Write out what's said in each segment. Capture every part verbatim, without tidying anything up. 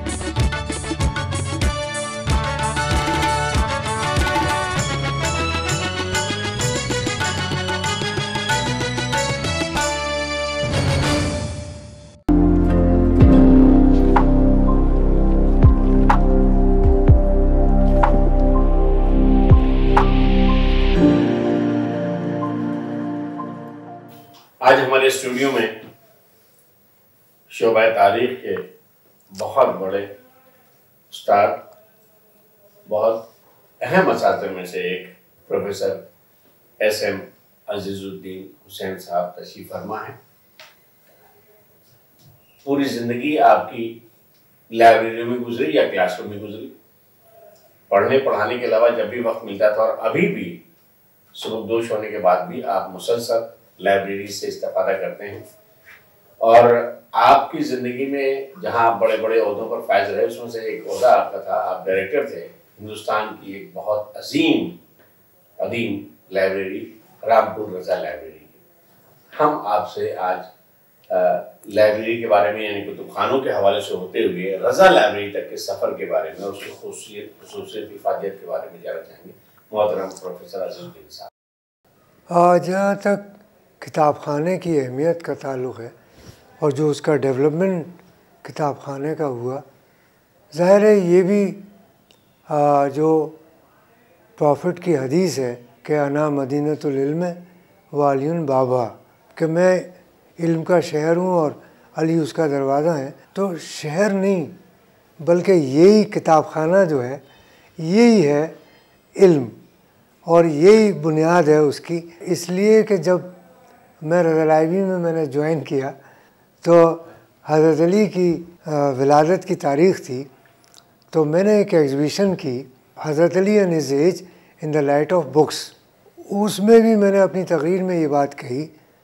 आज हमारे स्टूडियो में शोबा तारीख के बहुत बड़े उस्ताद, बहुत अहम असातिज़ में से एक professor S M Azizuddin Hussain साहब तशरीफ़ फरमा है। पूरी ज़िंदगी आपकी लाइब्रेरी में गुजरी या क्लासरूम में गुजरी। पढ़ने पढ़ाने के अलावा जब भी वक्त मिलता था और अभी भी सुबकदोश होने के बाद भी आप मुसलसल लाइब्रेरी से इस्तेफादा करते हैं। और आपकी ज़िंदगी में जहां बड़े बड़े ओहदों पर फायज रहे, उसमें से एक ओहदा आपका था, आप डायरेक्टर थे हिंदुस्तान की एक बहुत अजीम अदीम लाइब्रेरी रामपुर रज़ा लाइब्रेरी की। हम आपसे आज लाइब्रेरी के बारे में, यानी कुतुबखानों के हवाले से होते हुए रज़ा लाइब्रेरी तक के सफ़र के बारे में, उसकी खुसूसियत खुसूसियत इफादियत के बारे में जानना चाहेंगे। मोहतरम प्रोफेसर अजीजुद्दीन साहब, जहाँ तक किताब खाने की अहमियत का ताल्लुक़ है और जो उसका डेवलपमेंट किताब खाने का हुआ, ज़ाहिर है ये भी आ, जो प्रॉफिट की हदीस है कि अना मदीनतुल इल्म वालियुन बाबा, कि मैं इल्म का शहर हूँ और अली उसका दरवाज़ा है। तो शहर नहीं बल्कि यही किताब खाना जो है यही है इल्म, और यही बुनियाद है उसकी। इसलिए कि जब मैं रज़ा लाइब्रेरी में मैंने ज्वाइन किया तो हज़रत अली की विलादत की तारीख़ थी, तो मैंने एक एग्ज़िबिशन की, हज़रत Ali and his age in the light of books. उसमें भी मैंने अपनी तकरीर में ये बात कही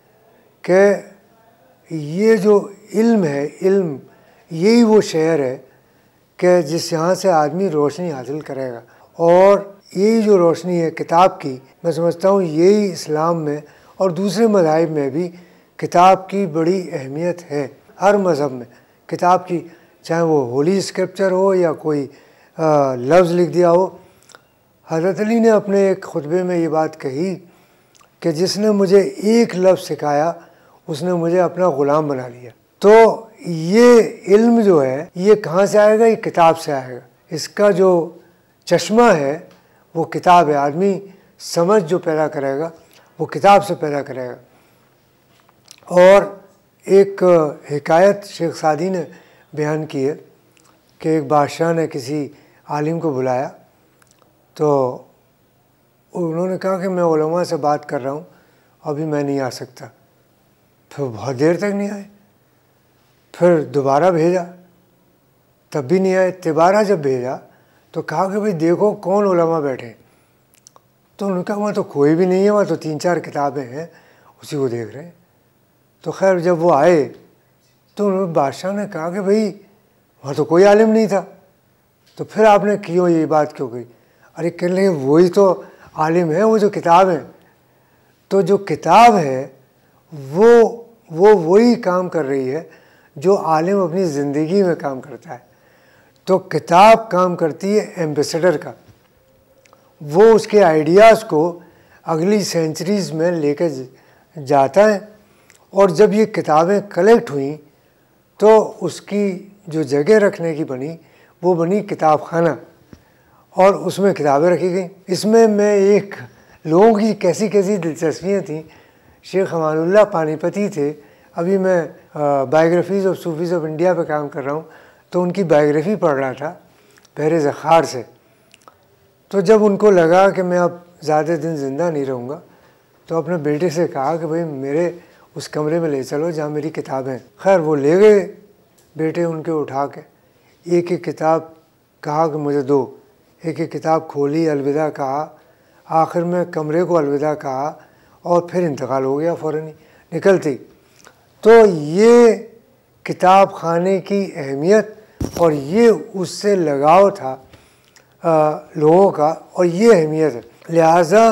कि ये जो इल्म है, इल्म यही वो शहर है कि जिस यहाँ से आदमी रोशनी हासिल करेगा, और यही जो रोशनी है किताब की, मैं समझता हूँ यही इस्लाम में और दूसरे मज़ाहिब में भी किताब की बड़ी अहमियत है। हर मज़हब में किताब की, चाहे वो होली स्क्रिप्चर हो या कोई आ, लफ्ज़ लिख दिया हो। हज़रत अली ने अपने एक खुतबे में ये बात कही कि जिसने मुझे एक लफ्ज़ सिखाया उसने मुझे अपना ग़ुलाम बना लिया। तो ये इल्म जो है ये कहाँ से आएगा? ये किताब से आएगा। इसका जो चश्मा है वो किताब है। आदमी समझ जो पैदा करेगा वो किताब से पैदा करेगा। और एक हिकायत शेख सादी ने बयान की है कि एक बादशाह ने किसी आलिम को बुलाया, तो उन्होंने कहा कि मैं उलमा से बात कर रहा हूँ, अभी मैं नहीं आ सकता। फिर बहुत देर तक नहीं आए, फिर दोबारा भेजा, तब भी नहीं आए। तिबारा जब भेजा तो कहा कि भाई देखो कौन उलमा बैठे, तो उन्होंने कहा वहाँ तो कोई भी नहीं है, वहाँ तो तीन चार किताबें हैं, उसी को देख रहे हैं। तो खैर जब वो आए तो उन्होंने बादशाह ने कहा कि भाई वहाँ तो कोई आलिम नहीं था, तो फिर आपने क्यों ये बात क्यों कही? अरे कहने लगे वही तो आलिम है, वो जो किताब है। तो जो किताब है वो वो वही काम कर रही है जो आलिम अपनी ज़िंदगी में काम करता है। तो किताब काम करती है एम्बेसडर का, वो उसके आइडियाज़ को अगली सेंचुरीज़ में लेकर जाता है। और जब ये किताबें कलेक्ट हुई तो उसकी जो जगह रखने की बनी वो बनी किताब खाना, और उसमें किताबें रखी गई। इसमें मैं एक लोगों की कैसी कैसी दिलचस्पियाँ थीं। शेख अमानुल्लाह पानीपती थे, अभी मैं biographies of Sufis of India पे काम कर रहा हूँ, तो उनकी बायोग्राफ़ी पढ़ रहा था बहरे ज़खार से। तो जब उनको लगा कि मैं अब ज़्यादा दिन ज़िंदा नहीं रहूँगा, तो अपने बेटे से कहा कि भाई मेरे उस कमरे में ले चलो जहाँ मेरी किताबें। खैर वो ले गए बेटे उनके उठा के, एक एक किताब कहा कि मुझे दो, एक एक किताब खोली, अलविदा कहा, आखिर में कमरे को अलविदा कहा और फिर इंतकाल हो गया फ़ौरन ही निकलती। तो ये किताब खाने की अहमियत और ये उससे लगाव था आ, लोगों का, और ये अहमियत है। लिहाजा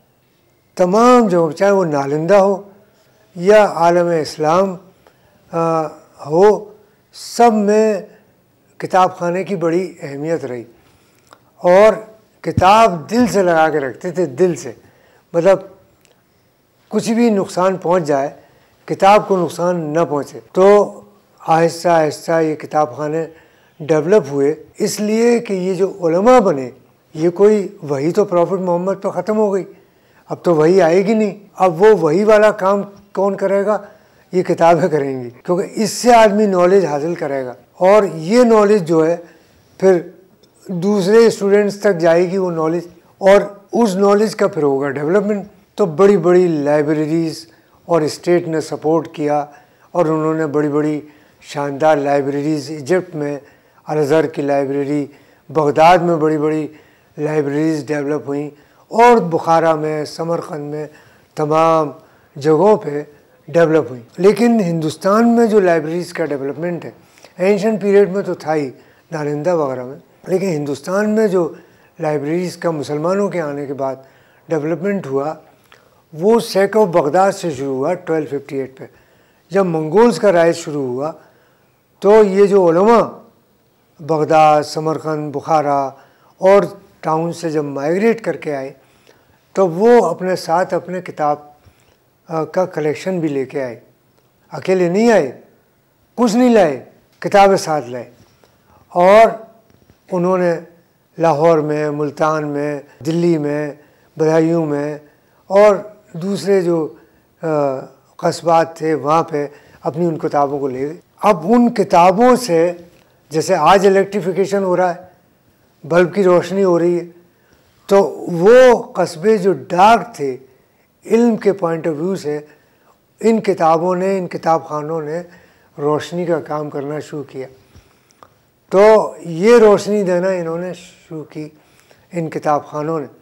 तमाम जो चाहे वो नालंदा हो या आलम इस्लाम आ, हो, सब में किताब खाने की बड़ी अहमियत रही और किताब दिल से लगा के रखते थे, दिल से, मतलब कुछ भी नुकसान पहुंच जाए किताब को नुकसान न पहुंचे। तो आहिस्ता आहिस्ता ये किताब खाने डेवलप हुए, इसलिए कि ये जो उलमा बने, ये कोई वही तो प्रॉफिट मोहम्मद पर ख़त्म हो गई, अब तो वही आएगी नहीं। अब वो वही वाला काम कौन करेगा? ये किताबें करेंगी, क्योंकि इससे आदमी नॉलेज हासिल करेगा और ये नॉलेज जो है फिर दूसरे स्टूडेंट्स तक जाएगी वो नॉलेज, और उस नॉलेज का फिर होगा डेवलपमेंट। तो बड़ी बड़ी लाइब्रेरीज़ और स्टेट ने सपोर्ट किया और उन्होंने बड़ी बड़ी शानदार लाइब्रेरीज़, इजिप्ट में अल-अज़हर की लाइब्रेरी, बगदाद में बड़ी बड़ी लाइब्रेरीज़ डेवलप हुई और बुखारा में, समरकंद में, तमाम जगहों पे डेवलप हुई। लेकिन हिंदुस्तान में जो लाइब्रेरीज़ का डेवलपमेंट है, एंशिएंट पीरियड में तो था ही नालंदा वगैरह में, लेकिन हिंदुस्तान में जो लाइब्रेरीज़ का मुसलमानों के आने के बाद डेवलपमेंट हुआ, वो शेख ऑफ बगदाद से शुरू हुआ ट्वेल्व फिफ्टी एट पे। जब मंगोल्स का राइज शुरू हुआ तो ये जो उलमा बगदाद, समरकंद, बुखारा और टाउन से जब माइग्रेट करके आए तो वो अपने साथ अपने किताब का कलेक्शन भी लेके आए। अकेले नहीं आए, कुछ नहीं लाए, किताबें साथ लाए और उन्होंने लाहौर में, मुल्तान में, दिल्ली में, बदायूं में और दूसरे जो कस्बात थे वहाँ पे अपनी उन किताबों को ले गए। अब उन किताबों से, जैसे आज इलेक्ट्रिफिकेशन हो रहा है, बल्ब की रोशनी हो रही है, तो वो कस्बे जो डार्क थे इल्म के पॉइंट ऑफ व्यू से, इन किताबों ने, इन किताब खानों ने रोशनी का काम करना शुरू किया। तो ये रोशनी देना इन्होंने शुरू की इन किताब खानों ने।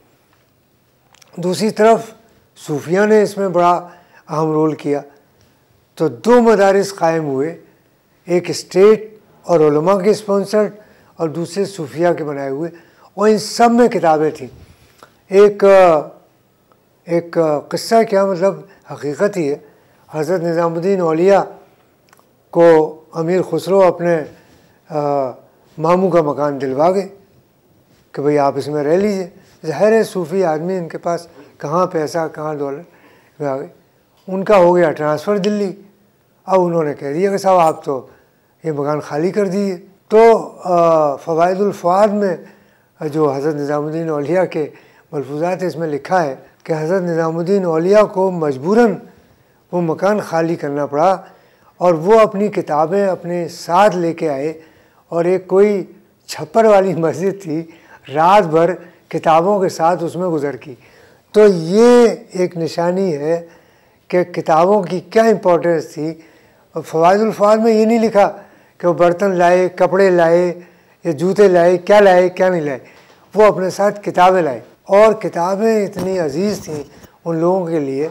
दूसरी तरफ सूफिया ने इसमें बड़ा अहम रोल किया। तो दो मदारिस कायम हुए, एक स्टेट और उलमा के स्पॉन्सर्ड और दूसरे सूफिया के बनाए हुए, और इन सब में किताबें थीं। एक एक किस्सा, क्या मतलब हकीकत ही है, हज़रत निज़ामुद्दीन औलिया को अमीर खुसरो अपने आ, मामू का मकान दिलवा गए कि भाई आप इसमें रह लीजिए। ज़ाहिर है सूफ़ी आदमी, इनके पास कहाँ पैसा, कहाँ डॉलर आ गए। उनका हो गया ट्रांसफ़र दिल्ली। अब उन्होंने कह दिया कि साहब आप तो ये मकान खाली कर दीजिए। तो फ़वाइदुल फ़ुआद में जो हज़रत निज़ामुद्दीन औलिया के मलफूज़ात है, इसमें लिखा है कि हज़रत निज़ामुद्दीन औलिया को मजबूरन वो मकान खाली करना पड़ा और वो अपनी किताबें अपने साथ लेके आए और एक कोई छप्पर वाली मस्जिद थी, रात भर किताबों के साथ उसमें गुजर की। तो ये एक निशानी है कि किताबों की क्या इम्पोर्टेंस थी। और फ़वाइदुल फ़ुआद में ये नहीं लिखा कि वो बर्तन लाए, कपड़े लाए या जूते लाए, क्या लाए क्या नहीं लाए, वो अपने साथ किताबें लाए। और किताबें इतनी अजीज़ थीं उन लोगों के लिए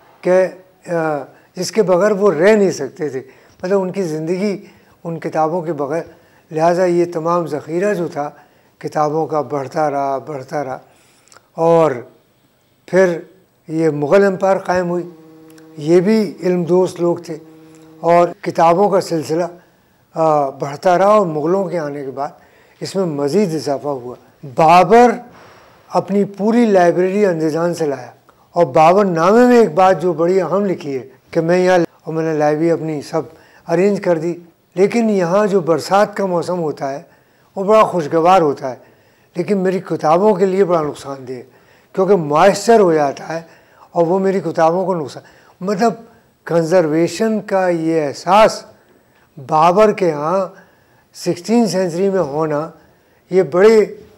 कि जिसके बगैर वो रह नहीं सकते थे, मतलब उनकी ज़िंदगी उन किताबों के बगैर। लिहाजा ये तमाम ज़ख़ीरा जो था किताबों का बढ़ता रहा बढ़ता रहा और फिर ये मुग़ल एम्पायर कायम हुई। ये भी इल्म दोस्त लोग थे और किताबों का सिलसिला बढ़ता रहा और मुग़लों के आने के बाद इसमें मज़ीद इजाफा हुआ। बाबर अपनी पूरी लाइब्रेरी अंदजान से लाया और बाबर नामे में एक बात जो बड़ी अहम लिखी है कि मैं यहाँ, और मैंने लाइब्रेरी अपनी सब अरेंज कर दी, लेकिन यहाँ जो बरसात का मौसम होता है वो बड़ा खुशगवार होता है, लेकिन मेरी किताबों के लिए बड़ा नुकसानदेह, क्योंकि मॉइस्चर हो जाता है और वो मेरी किताबों को नुकसान, मतलब कंजर्वेशन का ये एहसास बाबर के यहाँ सिक्सटीन सेंचुरी में होना, ये बड़ी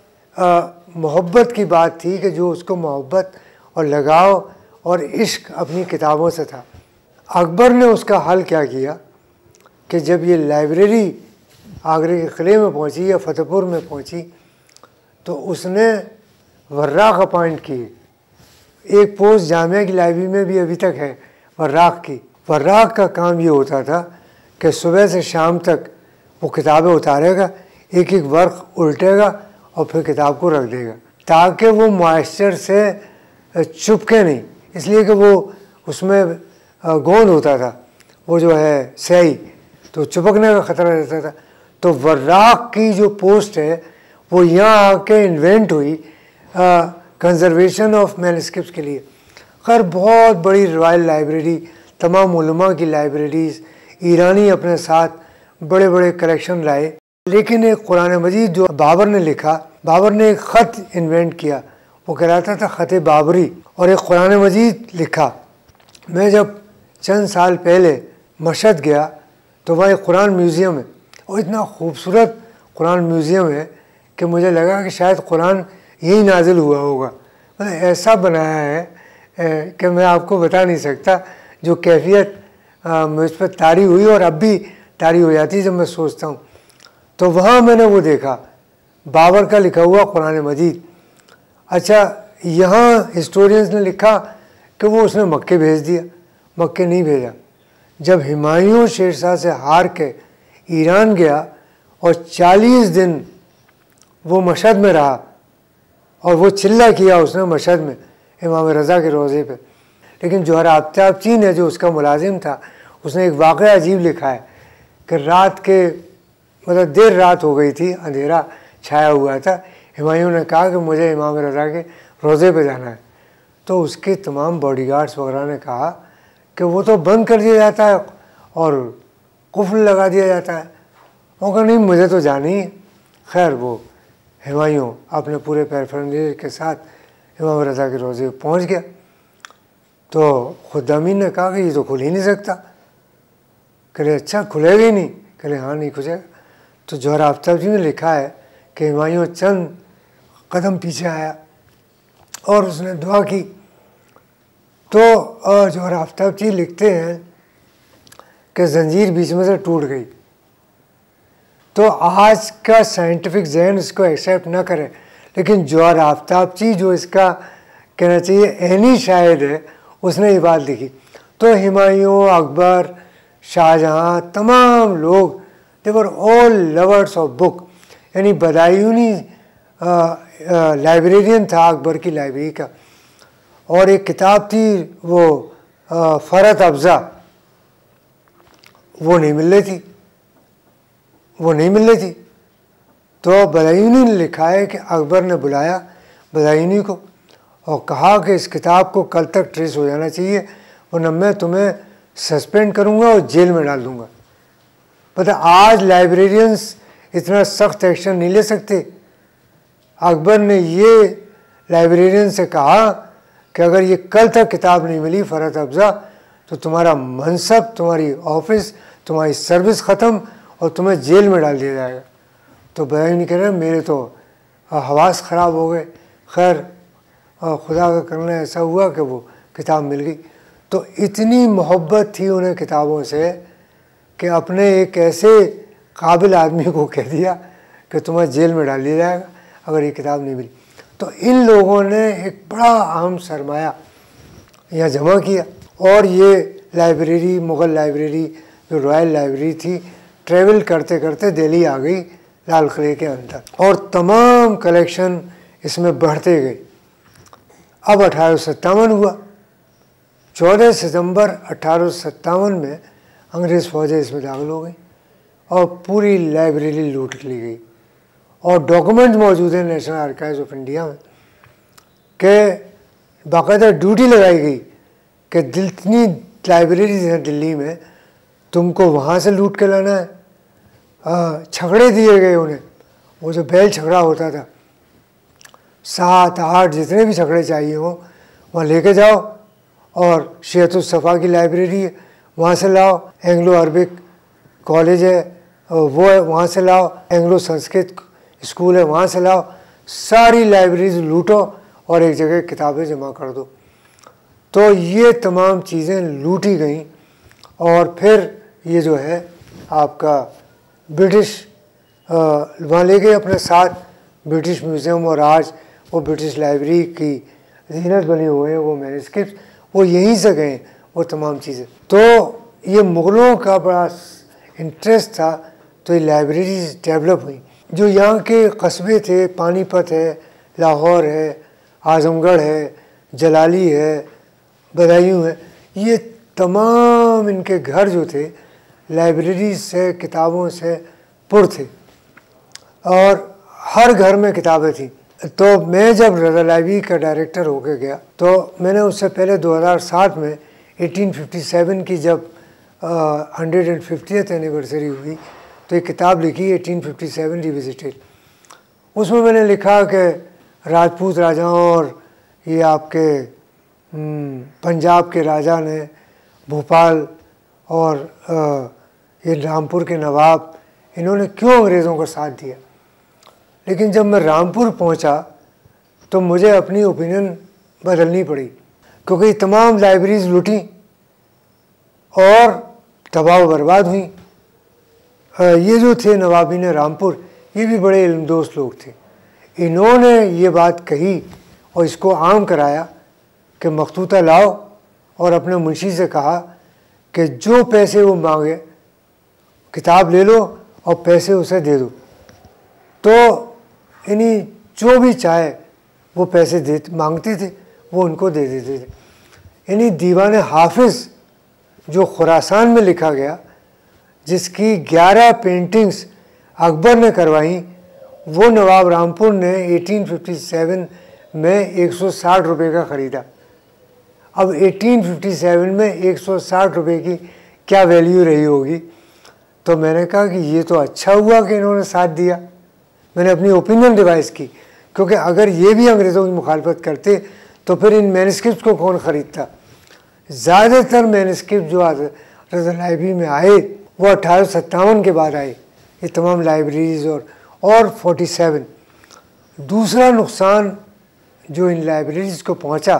मोहब्बत की बात थी कि जो उसको मोहब्बत और लगाव और इश्क अपनी किताबों से था। अकबर ने उसका हल क्या किया कि जब ये लाइब्रेरी आगरे के किले में पहुंची या फतेहपुर में पहुंची तो उसने वर्राक़ अपॉइंट किए। एक पोस्ट जामिया की लाइब्रेरी में भी अभी तक है वर्राक़ की। वर्राक़ का काम ये होता था कि सुबह से शाम तक वो किताबें उतारेगा, एक एक वर्क उल्टेगा और फिर किताब को रख देगा ताकि वो मॉइस्चर से चुपके नहीं, इसलिए कि वो उसमें गोंद होता था, वो जो है स्याही, तो चिपकने का ख़तरा रहता था। तो तो वर्राक की जो पोस्ट है वो यहाँ आके इन्वेंट हुई कंजर्वेशन ऑफ मैनस्क्रिप्ट्स के लिए। खैर बहुत बड़ी रॉयल लाइब्रेरी, तमाम उलमा की लाइब्रेरीज, ईरानी अपने साथ बड़े बड़े कलेक्शन लाए। लेकिन एक कुरान मजीद जो बाबर ने लिखा, बाबर ने एक ख़त इन्वेंट किया, वो कहलाता था ख़त बाबरी, और एक कुरान मजीद लिखा। मैं जब चंद साल पहले मशहद गया तो वहाँ एक कुरान म्यूज़ियम है, और इतना खूबसूरत कुरान म्यूज़ियम है कि मुझे लगा कि शायद कुरान यही नाजिल हुआ होगा। मतलब ऐसा बनाया है कि मैं आपको बता नहीं सकता। जो कैफियत मुझ पर तारी हुई और अब भी तारी हो जाती है जब मैं सोचता हूँ। तो वहाँ मैंने वो देखा, बाबर का लिखा हुआ कुरान मजीद। अच्छा, यहाँ हिस्टोरियंस ने लिखा कि वो उसने मक्के भेज दिया। मक्के नहीं भेजा। जब हुमायूं शेरशाह से हार के ईरान गया और चालीस दिन वो मशहद में रहा, और वो चिल्ला किया उसने मशहद में इमाम रज़ा के रोज़े पे। लेकिन जौहर आफ्ताबची ने, जो उसका मुलाजिम था, उसने एक वाक़या अजीब लिखा है कि रात के मतलब देर रात हो गई थी, अंधेरा छाया हुआ था। हुमायूं ने कहा कि मुझे इमाम रज़ा के रोज़े पे जाना है। तो उसके तमाम बॉडीगार्ड्स वगैरह ने कहा कि वो तो बंद कर दिया जाता है और कुफ्र लगा दिया जाता है। वो कहा नहीं, मुझे तो जानी है। खैर वो हुमायूं अपने पूरे पैरफर्नेज के साथ इमाम रज़ा के रोज़े पे पहुँच गया। तो खुदामीन ने कहा कि ये तो खुल ही नहीं सकता। कहले अच्छा, खुलेगा ही नहीं? कहले हाँ, नहीं खुलेगा। तो जौहर आफ्ताबची ने लिखा है कि हुमायूं चंद कदम पीछे आया और उसने दुआ की। तो जौहर आफ्ताबची लिखते हैं कि जंजीर बीच में से टूट गई। तो आज का साइंटिफिक जहन इसको एक्सेप्ट ना करे, लेकिन जौहर आफ्ताबची जो इसका कहना चाहिए एनी शायद है, उसने ये बात लिखी। तो हुमायूं, अकबर, शाहजहाँ, तमाम लोग they were all lovers of book. यानी बदायूनी लाइब्रेरियन था अकबर की लाइब्रेरी का। और एक किताब थी वो आ, फ़रत अफ़ज़ा, वो नहीं मिल रही थी वो नहीं मिल रही थी तो बदायूनी ने लिखा है कि अकबर ने बुलाया बदायूनी को और कहा कि इस किताब को कल तक ट्रेस हो जाना चाहिए, वरना मैं तुम्हें सस्पेंड करूँगा और जेल में डाल दूँगा। पता आज लाइब्रेरियंस इतना सख्त एक्शन नहीं ले सकते। अकबर ने ये लाइब्रेरियन से कहा कि अगर ये कल तक किताब नहीं मिली फ़रत अफ़ज़ा, तो तुम्हारा मनसब, तुम्हारी ऑफिस, तुम्हारी सर्विस ख़त्म और तुम्हें जेल में डाल दिया जाएगा। तो बयानी कह रहे मेरे तो हवास ख़राब हो गए। खैर खुदा का करना ऐसा हुआ कि वो किताब मिल गई। तो इतनी मोहब्बत थी उन्हें किताबों से कि अपने एक ऐसे काबिल आदमी को कह दिया कि तुम्हें जेल में डाल दिया जाएगा अगर ये किताब नहीं मिली। तो इन लोगों ने एक बड़ा अहम सरमाया यहाँ जमा किया और ये लाइब्रेरी, मुग़ल लाइब्रेरी जो रॉयल लाइब्रेरी थी, ट्रैवल करते करते दिल्ली आ गई लाल किले के अंदर और तमाम कलेक्शन इसमें बढ़ते गए। अब अठारह सौ सत्तावन हुआ। चौदह सितंबर अठारह सौ सत्तावन में अंग्रेज़ फ़ौजें इसमें दाखिल हो गई और पूरी लाइब्रेरी लूट ली गई। और डॉक्यूमेंट मौजूद हैं नेशनल आर्काइव्स ऑफ इंडिया में कि बाकायदा ड्यूटी लगाई गई कि जितनी लाइब्रेरीज हैं दिल्ली में, तुमको वहाँ से लूट के लाना है। छकड़े दिए गए उन्हें, वो जो बैल छकड़ा होता था, सात आठ जितने भी छकड़े चाहिए हो वहाँ लेके जाओ। और शेतुस्सफ़ा की लाइब्रेरी है, वहाँ से लाओ। एंग्लो अरबिक कॉलेज है वो है, वहाँ से लाओ। एंग्लो संस्कृत स्कूल है, वहाँ से लाओ। सारी लाइब्रेरीज लूटो और एक जगह किताबें जमा कर दो। तो ये तमाम चीज़ें लूटी गईं। और फिर ये जो है आपका ब्रिटिश वहाँ ले गए अपने साथ ब्रिटिश म्यूज़ियम, और आज वो ब्रिटिश लाइब्रेरी की जीनत बनी हुए हैं, वो मैन्युस्क्रिप्ट वो यहीं से गए वो तमाम चीज़ें। तो ये मुग़लों का बड़ा इंटरेस्ट था, तो ये लाइब्रेरीज डेवलप हुई। जो यहाँ के कस्बे थे, पानीपत है, लाहौर है, आज़मगढ़ है, जलाली है, बदायूं है, ये तमाम इनके घर जो थे लाइब्रेरी से, किताबों से पुर थे और हर घर में किताबें थी। तो मैं जब रज़ा लाइब्रेरी का डायरेक्टर होकर गया तो मैंने उससे पहले दो हज़ार सात में अठारह सौ सत्तावन की जब हंड्रेड एंड फिफ्टियथ एनिवर्सरी हुई तो एक किताब लिखी अठारह सौ सत्तावन रिविजिटेड। उसमें मैंने लिखा कि राजपूत राजाओं और ये आपके पंजाब के राजा ने भोपाल और ये रामपुर के नवाब इन्होंने क्यों अंग्रेज़ों का साथ दिया। लेकिन जब मैं रामपुर पहुंचा तो मुझे अपनी ओपिनियन बदलनी पड़ी क्योंकि तमाम लाइब्रेरीज लूटी और तबाह बर्बाद हुई। ये जो थे नवाबीन रामपुर ये भी बड़े इल्मदोज़ लोग थे। इन्होंने ये बात कही और इसको आम कराया कि मखतूता लाओ और अपने मुंशी से कहा कि जो पैसे वो मांगे किताब ले लो और पैसे उसे दे दो। तो इन्हीं जो भी चाहे वो पैसे दे मांगते थे वो उनको दे देते थे। इन्हीं दीवान हाफिज़ जो खुरासान में लिखा गया जिसकी ग्यारह पेंटिंग्स अकबर ने करवाई वो नवाब रामपुर ने अठारह सौ सत्तावन में एक सौ साठ रुपये का ख़रीदा। अब अठारह सौ सत्तावन में एक सौ साठ रुपये की क्या वैल्यू रही होगी। तो मैंने कहा कि ये तो अच्छा हुआ कि इन्होंने साथ दिया। मैंने अपनी ओपिनियन रिवाइज़ की क्योंकि अगर ये भी अंग्रेज़ों की मुखालफत करते तो फिर इन मैनस्क्रिप्ट को कौन ख़रीदता। ज़्यादातर मैनस्क्रिप्ट जो रज़ा लाइब्रेरी में आए वो अठारह सौ सत्तावन के बाद आए, ये तमाम लाइब्रेरीज़ और और सैंतालीस। दूसरा नुकसान जो इन लाइब्रेरीज़ को पहुंचा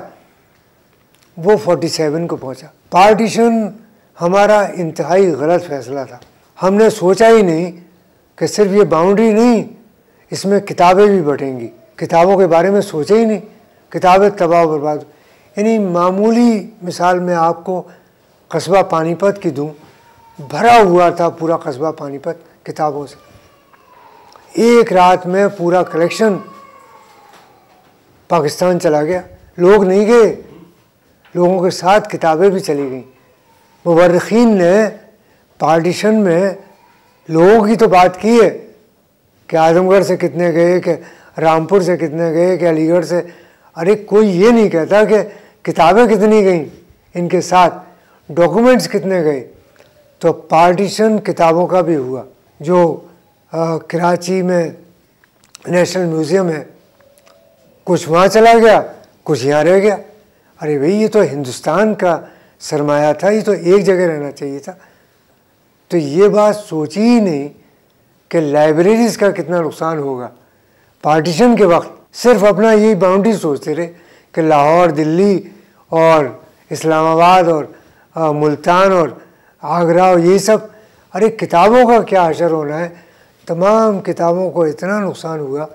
वो सैंतालीस को पहुंचा। पार्टीशन हमारा इंतहाई गलत फ़ैसला था। हमने सोचा ही नहीं कि सिर्फ ये बाउंड्री नहीं, इसमें किताबें भी बटेंगी। किताबों के बारे में सोचे ही नहीं, किताबें तबाह बर्बाद। यानी मामूली मिसाल में आपको कस्बा पानीपत की दूँ, भरा हुआ था पूरा कस्बा पानीपत किताबों से। एक रात में पूरा कलेक्शन पाकिस्तान चला गया। लोग नहीं गए, लोगों के साथ किताबें भी चली गईं। मुवर्रिखीन ने पार्टीशन में लोगों की तो बात की है कि आजमगढ़ से कितने गए, कि रामपुर से कितने गए, कि अलीगढ़ से। अरे कोई ये नहीं कहता कि किताबें कितनी गईं इनके साथ, डॉक्यूमेंट्स कितने गए। तो पार्टीशन किताबों का भी हुआ। जो आ, कराची में नेशनल म्यूज़ियम है, कुछ वहाँ चला गया, कुछ यहाँ रह गया। अरे भाई ये तो हिंदुस्तान का सरमाया था, ये तो एक जगह रहना चाहिए था। तो ये बात सोची ही नहीं कि लाइब्रेरीज़ का कितना नुकसान होगा। पार्टीशन के वक्त सिर्फ अपना यही बाउंड्री सोचते रहे कि लाहौर, दिल्ली और इस्लामाबाद और आ, मुल्तान और आगरा और ये सब। अरे किताबों का क्या असर होना है। तमाम किताबों को इतना नुकसान हुआ,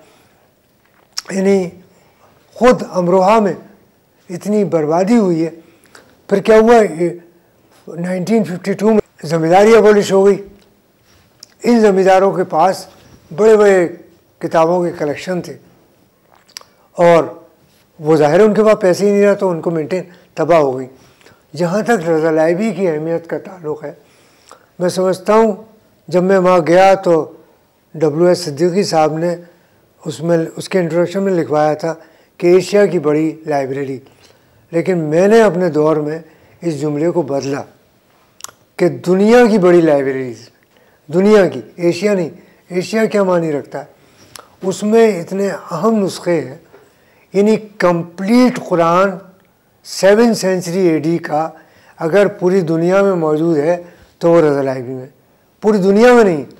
यानी ख़ुद अमरोहा में इतनी बर्बादी हुई है। फिर क्या हुआ, नाइनटीन फिफ्टी टू में ज़मींदारी अबॉलिश हो गई। इन ज़मींदारों के पास बड़े बड़े किताबों के कलेक्शन थे और वो ज़ाहिर उनके पास पैसे ही नहीं रहा तो उनको मेंटेन तबाह हो गई। जहाँ तक रज़ा लाइब्रेरी की अहमियत का ताल्लुक़ है, मैं समझता हूँ जब मैं वहाँ गया तो डब्ल्यू एस सिद्दीकी साहब ने उसमें उसके इंट्रोडक्शन में लिखवाया था कि एशिया की बड़ी लाइब्रेरी। लेकिन मैंने अपने दौर में इस जुमले को बदला कि दुनिया की बड़ी लाइब्रेरीज, दुनिया की, एशिया नहीं। एशिया क्या मानी रखता है, उसमें इतने अहम नुस्खे हैं। यानी complete Quran seven century AD का अगर पूरी दुनिया में मौजूद है तो वो रज़ा लाइब्रेरी में, पूरी दुनिया में नहीं।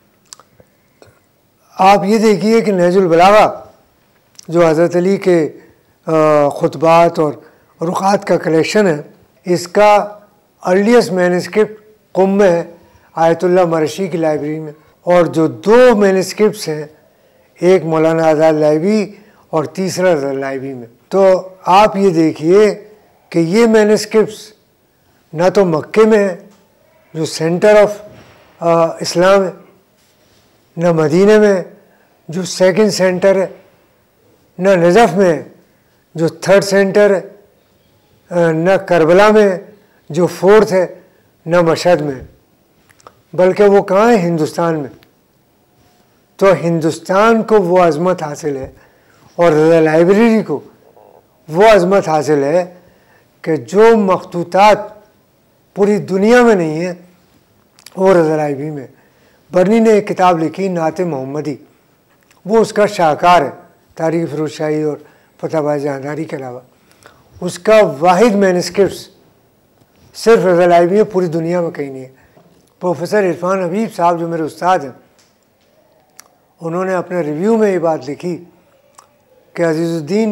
आप ये देखिए कि नहजुल बलागा जो हज़रत अली के खुतबात और रुक़ात का कलेक्शन है, इसका अर्लीस्ट मैनस्क्रिप्ट कुम में है, आयतुल्लाह मरशी की लाइब्रेरी में। और जो दो मैनस्क्रिप्ट्स हैं, एक मौलाना आज़ाद लाइब्रेरी और तीसरा रज़ा लाइब्रेरी में। तो आप ये देखिए कि ये मैनस्क्रिप्ट्स ना तो मक्के में है जो सेंटर ऑफ इस्लाम है, न मदीने में जो सेकंड सेंटर है, न नजफ़ में जो थर्ड सेंटर है, न करबला में जो फोर्थ है, न मशहद में। बल्कि वो कहाँ है, हिंदुस्तान में। तो हिंदुस्तान को वो अज़मत हासिल है और रज़ा लाइब्रेरी को वो अज़मत हासिल है कि जो मखतूतात पूरी दुनिया में नहीं है वो रज़ा लाइब्रेरी में। बर्नी ने एक किताब लिखी नाते मोहम्मदी, वो उसका शाहकार है तारीख़ फ़िरोज़ शाही और फतहबाज़ जहांदारी के अलावा। उसका वाहिद मैनस्क्रिप्ट्स सिर्फ रज़ा लाइब्रेरी में पूरी दुनिया में कहीं नहीं है। प्रोफेसर इरफान हबीब साहब जो मेरे उस्ताद हैं, उन्होंने अपने रिव्यू में ये बात लिखी कि अज़ीज़ुद्दीन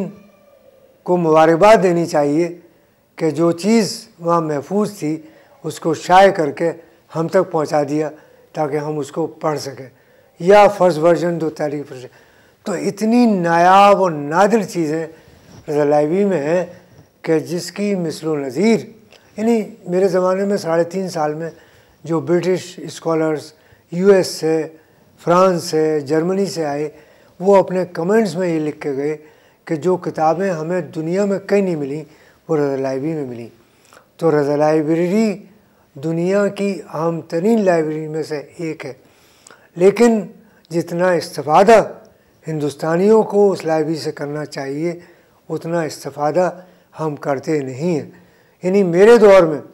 को मुबारकबाद देनी चाहिए कि जो चीज़ वहाँ महफूज थी उसको शाये करके हम तक पहुँचा दिया ताकि हम उसको पढ़ सकें, या फर्स्ट वर्जन दो तारीख पर। तो इतनी नायाब और नादिर चीज़ें रज़ा लाइब्रेरी में हैं कि जिसकी मिसलो नज़ीर, यानी मेरे ज़माने में साढ़े तीन साल में जो ब्रिटिश स्कॉलर्स यूएस से, फ्रांस से, जर्मनी से आए, वो अपने कमेंट्स में ये लिख के गए कि जो किताबें हमें दुनिया में कहीं नहीं मिली वो रज़ा लाइब्रेरी में मिली। तो रज़ा लाइब्रेरी दुनिया की अहम तरीन लाइब्रेरी में से एक है, लेकिन जितना इस्तिफ़ादा हिंदुस्तानियों को उस लाइब्रेरी से करना चाहिए उतना इस्तिफ़ादा हम करते नहीं हैं। यानी मेरे दौर में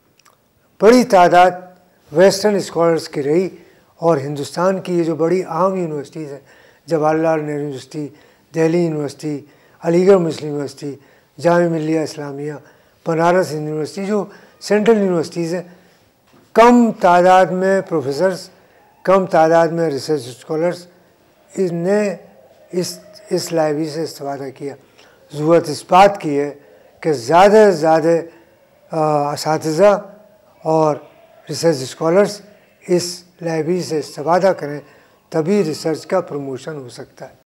बड़ी तादाद वेस्टर्न स्कॉलर्स की रही और हिंदुस्तान की ये जो बड़ी अहम यूनिवर्सिटीज़ हैं, Jawaharlal Nehru university, Delhi university, Aligarh Muslim university, Jamia Millia Islamia, Banaras university, जो सेंट्रल यूनिवर्सिटीज़ हैं, कम तादाद में प्रोफेसर्स, कम तादाद में रिसर्च स्कॉलर्स इसने इस इस लाइब्रेरी से इस्तेफ़ादा किया। ज़रूरत इस बात की है कि ज़्यादा से ज़्यादा असातिज़ा और रिसर्च स्कॉलर्स इस लाइब्रेरी से इस्तेफ़ादा करें, तभी रिसर्च का प्रमोशन हो सकता है।